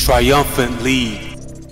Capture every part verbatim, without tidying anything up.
triumphant lead.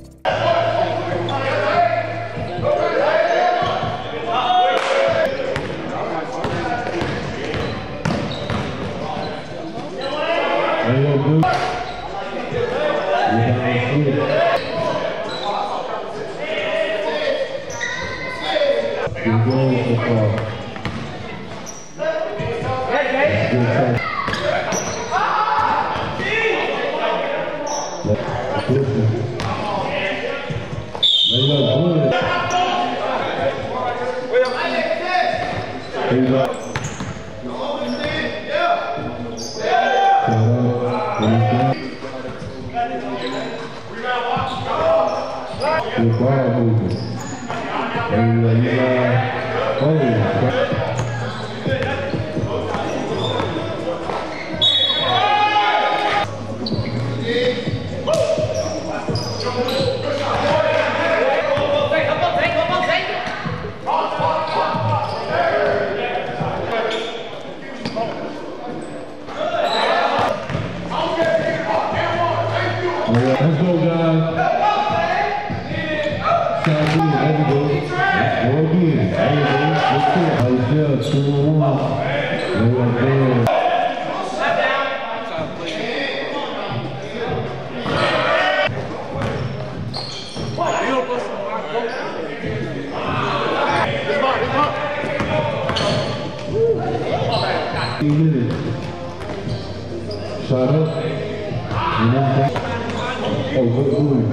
Shot up. And then back. Oh, good move.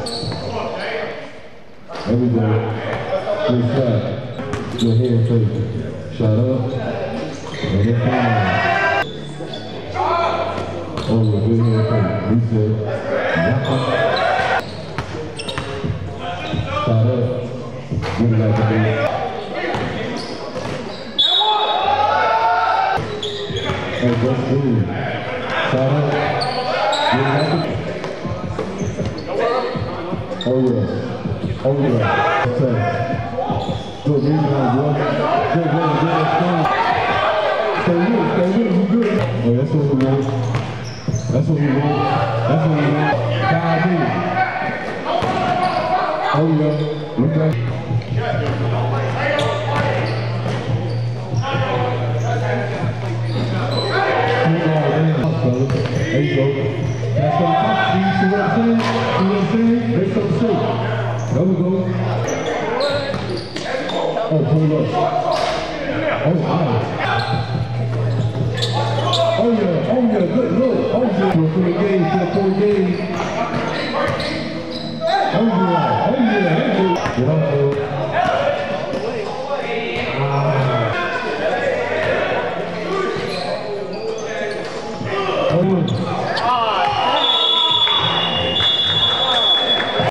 There we go. Good shot. Good hand fake. Shot up. And then down. Oh, good hand fake. Reset. Shot up. Good like a big. Oh, good move. Shot up. Oh yeah. Oh yeah. Okay. Good rebound, boy. Good, good, good. Stay with, stay with, you good. Oh, that's what we want. That's what we want. That's what we want. Dive in. Oh yeah. Look at it. There you go. That's what I'm talking. See what I'm saying? See what I'm saying? Make something straight. There we go. Oh, pull up. Oh, wow. Oh, yeah. Oh, yeah. Good look. Oh, yeah. To the full game. To the full game. Oh, yeah. Oh, yeah. Get up, bro. Oh, yeah.